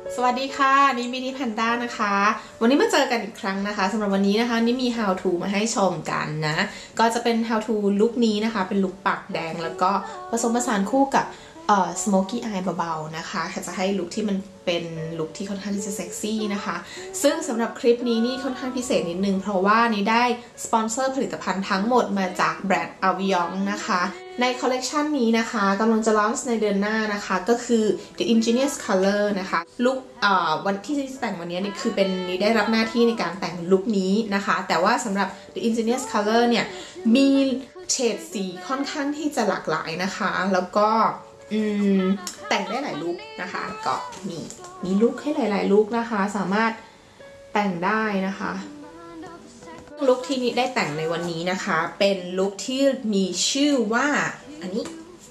สวัสดีค่ะนี่มินิแพนด้านะคะวันนี้มาเจอกันอีกครั้งนะคะสำหรับวันนี้นะคะนี่มี how to มาให้ชมกันนะก็จะเป็น how to ลุคนี้นะคะเป็นลุคปากแดงแล้วก็ผสมผสานคู่กับsmoky eye เบาๆนะคะจะให้ลุคที่มันเป็นลุคที่ค่อนข้างที่จะเซ็กซี่นะคะซึ่งสำหรับคลิปนี้นี่ค่อนข้างพิเศษนิดนึงเพราะว่านี่ได้สปอนเซอร์ผลิตภัณฑ์ทั้งหมดมาจากแบรนด์ Avion นะคะในคอลเลกชันนี้นะคะกำลังจะลอนช์ในเดือนหน้านะคะก็คือ The Ingenious Color นะคะลุควันที่จะแต่งวันนี้นี่คือเป็นนี่ได้รับหน้าที่ในการแต่งลุคนี้นะคะแต่ว่าสำหรับ The Ingenious Color เนี่ยมีเฉดสีค่อนข้างที่จะหลากหลายนะคะแล้วก็แต่งได้หลายลุคนะคะก็มีลุคให้หลายๆลุคนะคะสามารถแต่งได้นะคะลุคที่นี้ได้แต่งในวันนี้นะคะเป็นลุคที่มีชื่อว่าอันนี้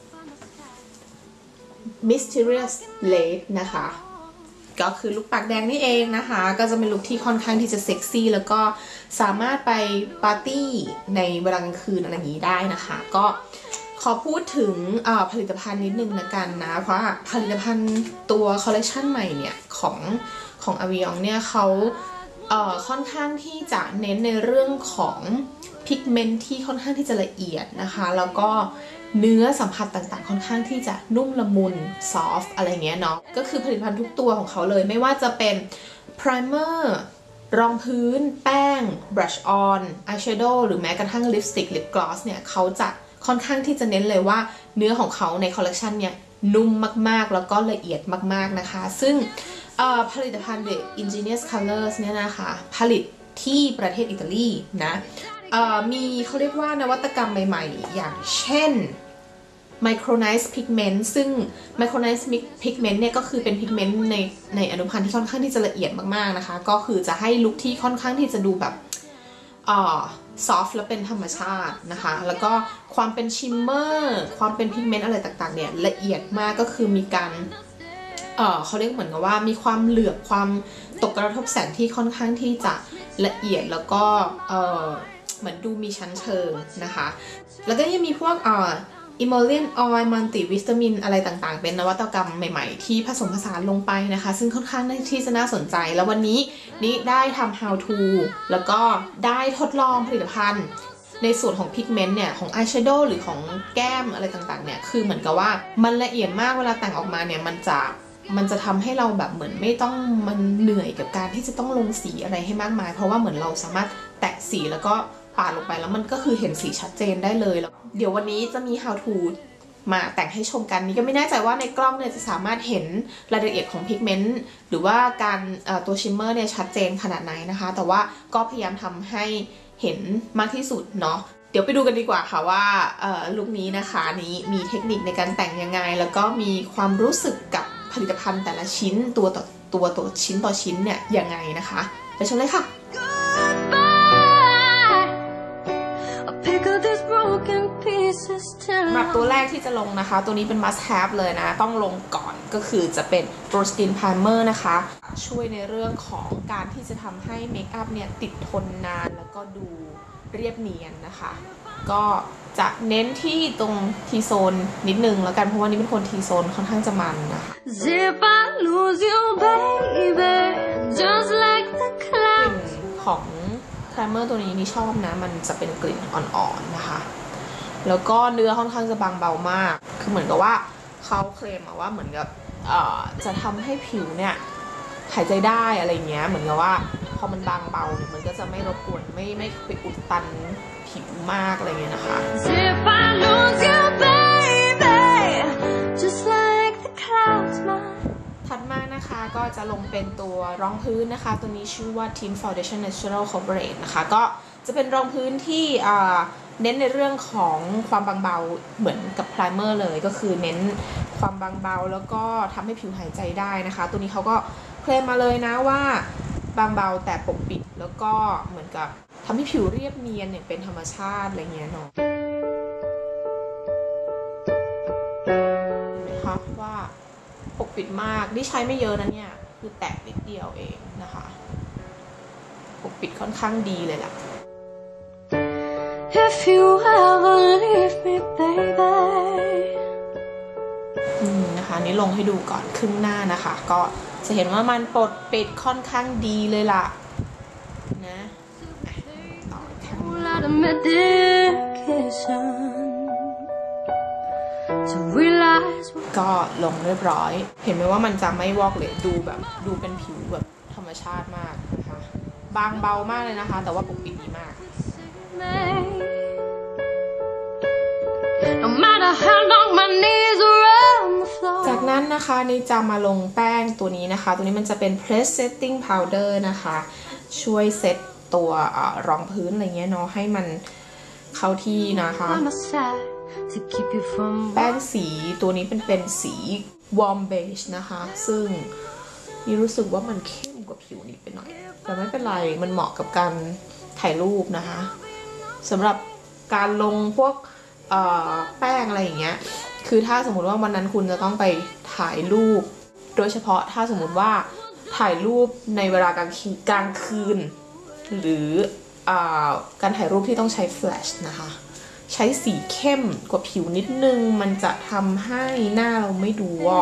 Mysterious Lace นะคะก็คือลุคปากแดงนี่เองนะคะก็จะเป็นลุคที่ค่อนข้างที่จะเซ็กซี่แล้วก็สามารถไปปาร์ตี้ในเวลากลางคืนอะไรอย่างนี้ได้นะคะก็ขอพูดถึงผลิตภัณฑ์นิดนึงละกันนะเพราะผลิตภัณฑ์ตัวคอลเลคชันใหม่เนี่ยของ Avion เนี่ยเขาค่อนข้างที่จะเน้นในเรื่องของพิกเมนต์ที่ค่อนข้างที่จะละเอียดนะคะแล้วก็เนื้อสัมผัสต่างๆค่อนข้างที่จะนุ่มละมุนซอฟต์อะไรเงี้ยเนาะก็คือผลิตภัณฑ์ทุกตัวของเขาเลยไม่ว่าจะเป็น primer รองพื้นแป้ง brush on eyeshadow หรือแม้กระทั่งลิปสติกลิปกลอสเนี่ยเขาจะค่อนข้างที่จะเน้นเลยว่าเนื้อของเขาในคอลเลกชันเนี่ยนุ่มมากๆแล้วก็ละเอียดมากๆนะคะซึ่งผลิตภัณฑ์ The Ingenious Colors เนี่ยนะคะผลิตที่ประเทศอิตาลีนะมีเขาเรียกว่านวัตกรรมใหม่ๆอย่างเช่น Micronized Pigment ซึ่ง Micronized Pigment เนี่ยก็คือเป็นพิกเมนต์ในอนุพันธ์ที่ค่อนข้างที่จะละเอียดมากๆนะคะก็คือจะให้ลุคที่ค่อนข้างที่จะดูแบบซอฟต์และเป็นธรรมชาตินะคะแล้วก็ความเป็นชิมเมอร์ความเป็นพิกเมนต์อะไรต่างๆเนี่ยละเอียดมากก็คือมีการเขาเรียกเหมือนกับว่ามีความเหลือบความตกกระทบแสงที่ค่อนข้างที่จะละเอียดแล้วก็เหมือนดูมีชั้นเชิงนะคะแล้วก็ยังมีพวกemollient oil multivitamin อะไรต่างๆเป็นนวัตกรรมใหม่ๆที่ผสมผสานลงไปนะคะซึ่งค่อนข้างที่จะน่าสนใจแล้ววันนี้นี่ได้ทำ how to แล้วก็ได้ทดลองผลิตภัณฑ์ในส่วนของพิกเมนต์เนี่ยของ eyeshadow หรือของแก้มอะไรต่างๆเนี่ยคือเหมือนกับว่ามันละเอียดมากเวลาแต่งออกมาเนี่ยมันจะทำให้เราแบบเหมือนไม่ต้องมันเหนื่อยกับการที่จะต้องลงสีอะไรให้มากมายเพราะว่าเหมือนเราสามารถแตะสีแล้วก็ปาดลงไปแล้วมันก็คือเห็นสีชัดเจนได้เลยแล้วเดี๋ยววันนี้จะมี how to มาแต่งให้ชมกันนี่ก็ไม่แน่ใจว่าในกล้องเนี่ยจะสามารถเห็นรายละเอียดของพิกเมนต์หรือว่าการตัวชิมเมอร์เนี่ยชัดเจนขนาดไหนนะคะแต่ว่าก็พยายามทำให้เห็นมากที่สุดเนาะเดี๋ยวไปดูกันดีกว่าค่ะว่าลุคนี้นะคะนี้มีเทคนิคในการแต่งยังไงแล้วก็มีความรู้สึกกับผลิตภัณฑ์แต่ละชิ้นตัวชิ้นต่อชิ้นเนี่ยยังไงนะคะไปชมเลยค่ะสำหรับตัวแรกที่จะลงนะคะตัวนี้เป็น must have เลยนะต้องลงก่อนก็คือจะเป็น Pro Skin Primer นะคะช่วยในเรื่องของการที่จะทำให้เมคอัพเนี่ยติดทนนานแล้วก็ดูเรียบเนียนนะคะก็จะเน้นที่ตรงทีโซนนิดนึงแล้วกันเพราะว่านี่เป็นคนทีโซนค่อนข้างจะมันนะคะกลิ่นของไพรเมอร์ตัวนี้นี่ชอบนะมันจะเป็นกลิ่นอ่อนๆนะคะแล้วก็เนื้อค่อนข้างจะบางเบามากคือเหมือนกับว่าเขาเคลมมาว่าเหมือนกับจะทำให้ผิวเนี่ยหายใจได้อะไรเงี้ยเหมือนกับว่าพอมันบางเบาเนี่ยมันก็จะไม่รบกวนไม่ไปอุดตันผิวมากอะไรเงี้ยนะคะถัดมานะคะก็จะลงเป็นตัวรองพื้นนะคะตัวนี้ชื่อว่า Tint Foundation Natural Coverage นะคะก็จะเป็นรองพื้นที่เน้นในเรื่องของความบางเบาเหมือนกับไพรเมอร์เลยก็คือเน้นความบางเบาแล้วก็ทำให้ผิวหายใจได้นะคะตัวนี้เขาก็เคลมมาเลยนะว่าบางเบาแต่ปกปิดแล้วก็เหมือนกับทำให้ผิวเรียบเนียนอย่างเป็นธรรมชาติอะไรเงี้ยเนาะนะคะว่าปกปิดมากที่ใช้ไม่เยอะนะเนี่ยคือแตะนิดเดียวเองนะคะปกปิดค่อนข้างดีเลยล่ะIf you ever leave me, baby นะคะนี่ลงให้ดูก่อนครึ่งหน้านะคะก็จะเห็นว่ามันปดปิดค่อนข้างดีเลยล่ะนะก็ลงเรียบร้อยเห็นไหมว่ามันจะไม่วอกเลยดูเป็นผิวแบบธรรมชาติมากนะคะบางเบามากเลยนะคะแต่ว่าปกปิดดีมากจากนั้นนะคะนี่จะมาลงแป้งตัวนี้นะคะตัวนี้มันจะเป็น Press Setting Powder นะคะช่วยเซตตัวรองพื้นอะไรเงี้ยเนาะให้มันเข้าที่นะคะแป้งสีตัวนี้เป็นสี Warm Beige นะคะซึ่งนี่รู้สึกว่ามันเข้มกว่าผิวนิดไปหน่อยแต่ไม่เป็นไรมันเหมาะกับการถ่ายรูปนะคะสำหรับการลงพวกแป้งอะไรอย่างเงี้ยคือถ้าสมมุติว่าวันนั้นคุณจะต้องไปถ่ายรูปโดยเฉพาะถ้าสมมุติว่าถ่ายรูปในเวลากลางคืนหรือการถ่ายรูปที่ต้องใช้แฟลชนะคะใช้สีเข้มกว่าผิวนิดนึงมันจะทำให้หน้าเราไม่ดูวอก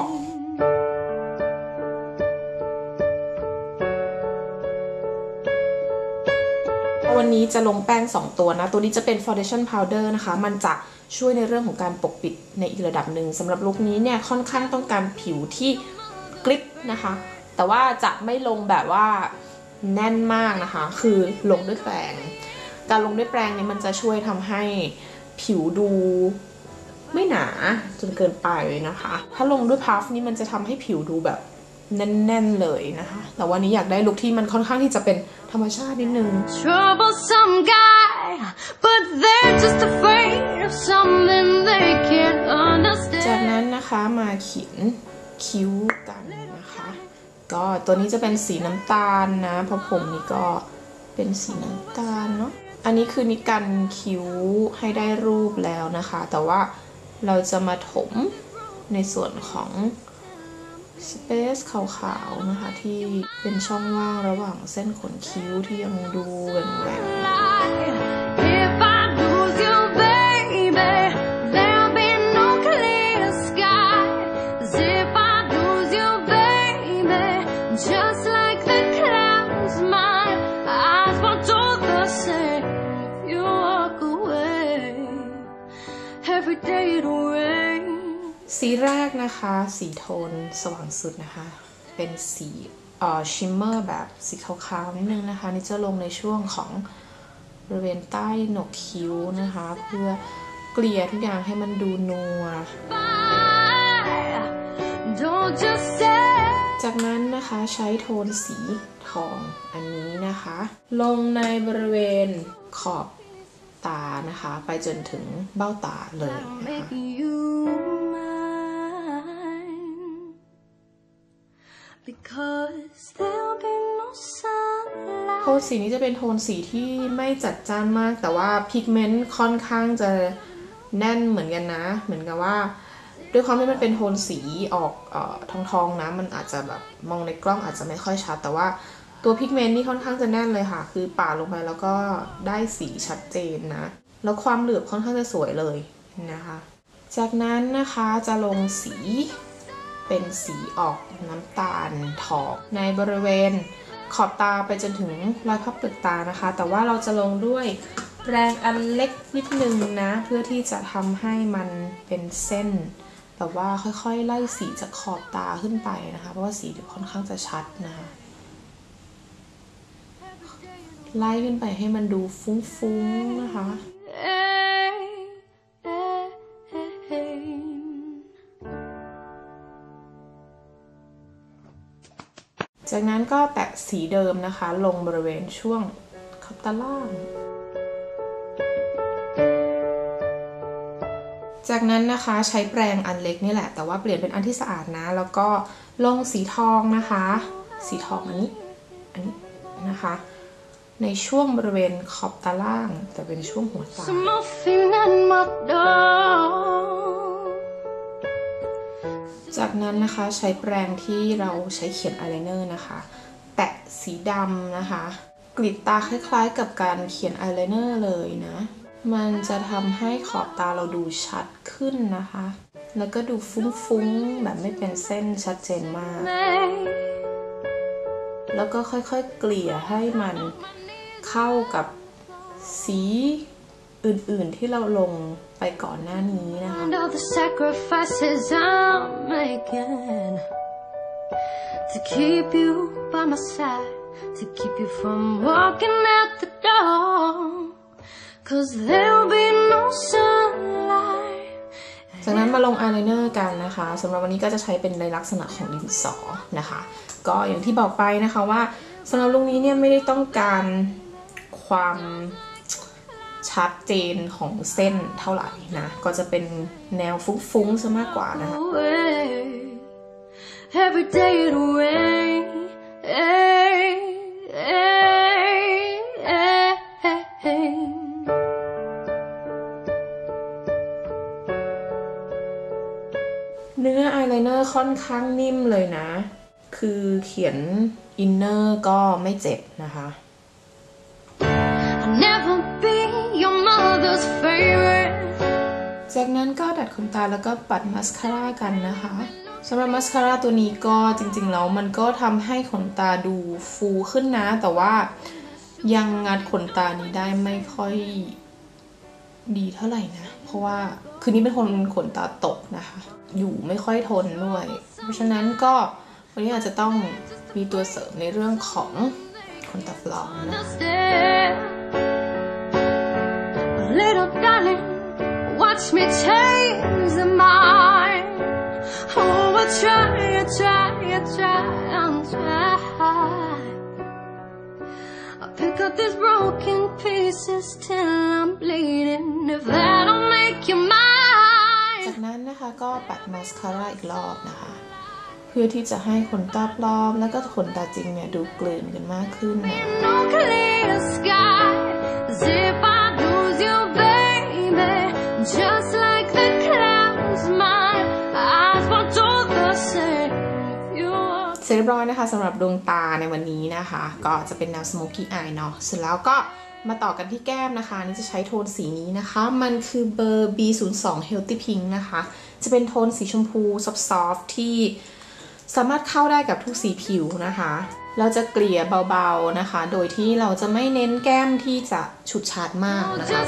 วันนี้จะลงแป้ง2ตัวนะตัวนี้จะเป็น foundation powder นะคะมันจะช่วยในเรื่องของการปกปิดในอีกระดับหนึ่งสำหรับลุคนี้เนี่ยค่อนข้างต้องการผิวที่กริบนะคะแต่ว่าจะไม่ลงแบบว่าแน่นมากนะคะคือลงด้วยแปรงการลงด้วยแปรงเนี่ยมันจะช่วยทำให้ผิวดูไม่หนาจนเกินไปนะคะถ้าลงด้วยพัฟนี่มันจะทำให้ผิวดูแบบแน่นๆเลยนะคะแต่วันนี้อยากได้ลุคที่มันค่อนข้างที่จะเป็นธรรมชาตินิดนึงจากนั้นนะคะมาเขียนคิ้วกันนะคะก็ตัวนี้จะเป็นสีน้ำตาลนะเพราะผมนี่ก็เป็นสีน้ำตาลเนาะอันนี้คือนิกันคิ้วให้ได้รูปแล้วนะคะแต่ว่าเราจะมาถมในส่วนของสเปซขาวๆนะคะที่เป็นช่องว่างระหว่างเส้นขนคิ้วที่ยังดูแหว่งๆสีแรกนะคะสีโทนสว่างสุดนะคะเป็นสีชิมเมอร์แบบสีขาวๆนิดนึงนะคะนี่จะลงในช่วงของบริเวณใต้โหนกคิ้วนะคะเพื่อเกลี่ยทุกอย่างให้มันดูนัวจากนั้นนะคะใช้โทนสีทองอันนี้นะคะลงในบริเวณขอบตานะคะไปจนถึงเบ้าตาเลยนะคะโทนสีนี้จะเป็นโทนสีที่ไม่จัดจ้านมากแต่ว่าพิกเมนต์ค่อนข้างจะแน่นเหมือนกันนะเหมือนกับว่าด้วยความที่มันเป็นโทนสีออกทองๆนะมันอาจจะแบบมองในกล้องอาจจะไม่ค่อยชัดแต่ว่าตัวพิกเมนต์นี่ค่อนข้างจะแน่นเลยค่ะคือปาดลงไปแล้วก็ได้สีชัดเจนนะแล้วความเหลือบค่อนข้างจะสวยเลยนะคะจากนั้นนะคะจะลงสีเป็นสีออกน้ำตาลทองในบริเวณขอบตาไปจนถึงรอยพับเปลือกตานะคะแต่ว่าเราจะลงด้วยแปรงอันเล็กนิดนึงนะเพื่อที่จะทำให้มันเป็นเส้นแบบว่าค่อยๆไล่สีจากขอบตาขึ้นไปนะคะเพราะว่าสีค่อนข้างจะชัดนะคะไล่ขึ้นไปให้มันดูฟุ้งๆนะคะจากนั้นก็แตะสีเดิมนะคะลงบริเวณช่วงขอบตาล่างจากนั้นนะคะใช้แปรงอันเล็กนี่แหละแต่ว่าเปลี่ยนเป็นอันที่สะอาดนะแล้วก็ลงสีทองนะคะสีทองอันนี้นะคะในช่วงบริเวณขอบตาล่างแต่เป็นช่วงหัวตาจากนั้นนะคะใช้แปรงที่เราใช้เขียนอายไลเนอร์นะคะแตะสีดำนะคะกรีดตาคล้ายๆกับการเขียนอายไลเนอร์เลยนะมันจะทำให้ขอบตาเราดูชัดขึ้นนะคะแล้วก็ดูฟุ้งๆแบบไม่เป็นเส้นชัดเจนมากแล้วก็ค่อยๆเกลี่ยให้มันเข้ากับสีอื่นๆที่เราลงไปก่อนหน้านี้นะคะTo keep you by my side, to keep you from walking out the door, 'cause there'll be no sunlight. จากนั้นมาลงอายไลเนอร์กันนะคะสำหรับวันนี้ก็จะใช้เป็นในลักษณะของดินสอนะคะก็อย่างที่บอกไปนะคะว่าสำหรับลุคนี้เนี่ยไม่ได้ต้องการความชัดเจนของเส้นเท่าไหร่นะก็จะเป็นแนวฟุ้งๆซะมากกว่านะคะEvery day it'll rain.เนื้ออายไลเนอร์ค่อนข้างนิ่มเลยนะคือเขียนอินเนอร์ก็ไม่เจ็บนะคะ จากนั้นก็ดัดขนตาแล้วก็ปัดมัสคาร่ากันนะคะสำหรับมัสคาร่าตัวนี้ก็จริงๆแล้วมันก็ทำให้ขนตาดูฟูขึ้นนะแต่ว่ายังงัดขนตานี้ได้ไม่ค่อยดีเท่าไหร่นะเพราะว่าคือนี้เป็นคนขนตาตกนะคะอยู่ไม่ค่อยทนด้วยเพราะฉะนั้นก็วันนี้อาจจะต้องมีตัวเสริมในเรื่องของขนตาปลอมนะ Little darling, watch me change the mind. Oh, I try. I pick up these broken pieces till I'm bleeding. If that'll make you mine. จากนั้นนะคะก็ปัดมาสคาร่าอีกรอบนะคะเพื่อที่จะให้ขนตาปลอมแล้วก็ขนตาจริงเนี่ยดูกลืนกันมากขึ้นนะ Just like the clouds, my eyes won't do the same. เสร็จเรียบร้อยนะคะสำหรับดวงตาในวันนี้นะคะก็จะเป็นแนว smoky eye เนาะเสร็จแล้วก็มาต่อกันที่แก้มนะคะนี่จะใช้โทนสีนี้นะคะมันคือเบอร์ B02 Healthy Pink นะคะจะเป็นโทนสีชมพูซอฟๆที่สามารถเข้าได้กับทุกสีผิวนะคะเราจะเกลี่ยเบาๆนะคะโดยที่เราจะไม่เน้นแก้มที่จะฉูดฉาดมากนะคะ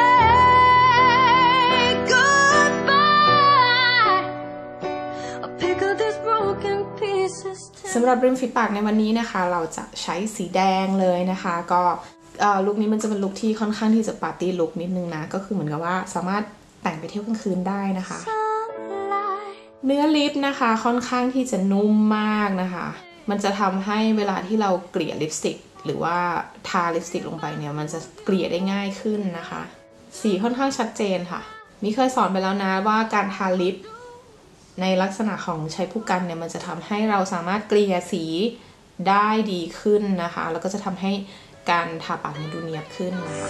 สำหรับริมฝีปากในวันนี้นะคะเราจะใช้สีแดงเลยนะคะก็ลุคนี้มันจะเป็นลุคที่ค่อนข้างที่จะปาร์ตี้ลุคนิดนึงนะก็คือเหมือนกับว่าสามารถแต่งไปเที่ยวกลางคืนได้นะคะเนื้อลิปนะคะค่อนข้างที่จะนุ่มมากนะคะมันจะทำให้เวลาที่เราเกลี่ยลิปสติกหรือว่าทาลิปสติกลงไปเนี่ยมันจะเกลี่ยได้ง่ายขึ้นนะคะสีค่อนข้างชัดเจนค่ะนี่เคยสอนไปแล้วนะว่าการทาลิปในลักษณะของใช้ผู้กันเนี่ยมันจะทำให้เราสามารถเกลี่ยสีได้ดีขึ้นนะคะแล้วก็จะทำให้การทาปากดูเนียบขึ้นนะคะ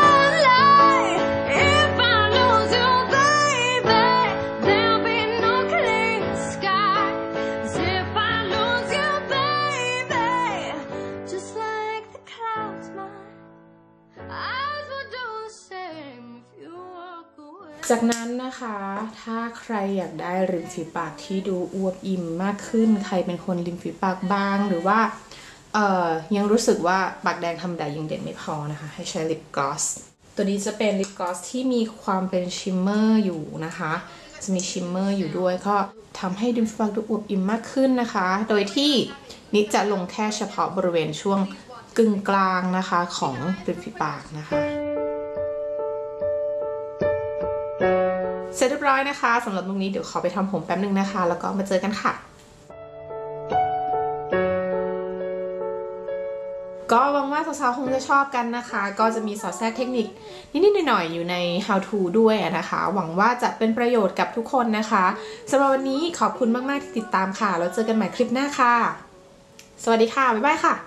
จากนั้นนะคะถ้าใครอยากได้ริมฝีปากที่ดูอวบอิ่มมากขึ้นใครเป็นคนริมฝีปากบางหรือว่ายังรู้สึกว่าปากแดงธรรมดายังเด่นไม่พอนะคะให้ใช้ลิปกลอสตัวนี้จะเป็นลิปกลอสที่มีความเป็นชิมเมอร์อยู่นะคะจะมีชิมเมอร์อยู่ด้วยก็ทำให้ริมฝีปากดูอวบอิ่มมากขึ้นนะคะโดยที่นิจะลงแค่เฉพาะบริเวณช่วงกึ่งกลางนะคะของริมฝีปากนะคะเสร็จเรียบร้อยนะคะสำหรับลุคนี้เดี๋ยวขอไปทำผมแป๊บนึงนะคะแล้วก็มาเจอกันค่ะก็หวังว่าสาวๆคงจะชอบกันนะคะก็จะมีสอดแทรกเทคนิคนิดๆหน่อยๆอยู่ใน how to ด้วยนะคะหวังว่าจะเป็นประโยชน์กับทุกคนนะคะสำหรับวันนี้ขอบคุณมากๆที่ติดตามค่ะแล้วเจอกันใหม่คลิปหน้าค่ะสวัสดีค่ะบ๊ายบายค่ะ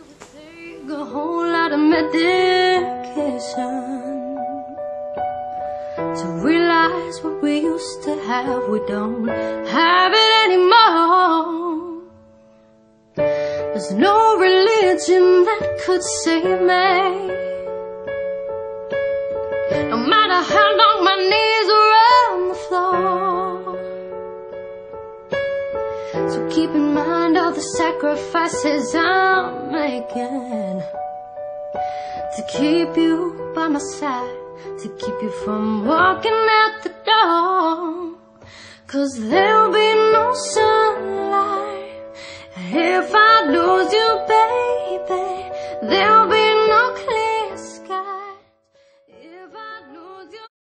To realize what we used to have, we don't have it anymore. There's no religion that could save me. No matter how long my knees are on the floor. So keep in mind all the sacrifices I'm making to keep you by my side, to keep you from walking out the door. 'Cause there'll be no sunlight if I lose